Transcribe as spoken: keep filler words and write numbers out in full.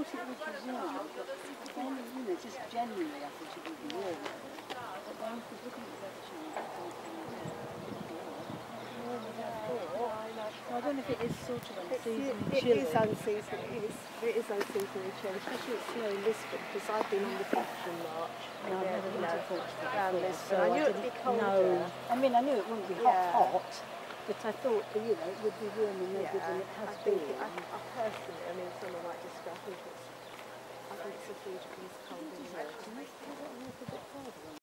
thought it would be warm, but then, you know, just generally I thought it would be warm. But then I was looking at the weather channel, I thought, I don't know if it is sort of unseasonably chilly. It is unseasonably, it is, it is unseasonably chilly, especially it's snow in Lisbon, because I've been on the beach in March. No, I've never been to Portugal around before, Lisbon. so I I knew didn't it'd be colder. know. I mean, I knew it wouldn't be hot, Yeah. hot, but I thought, that, you know, it would be warmer maybe Yeah, than it has I been. think it, I, I personally, I mean, someone might disagree, I think it's, I think it's a few degrees colder.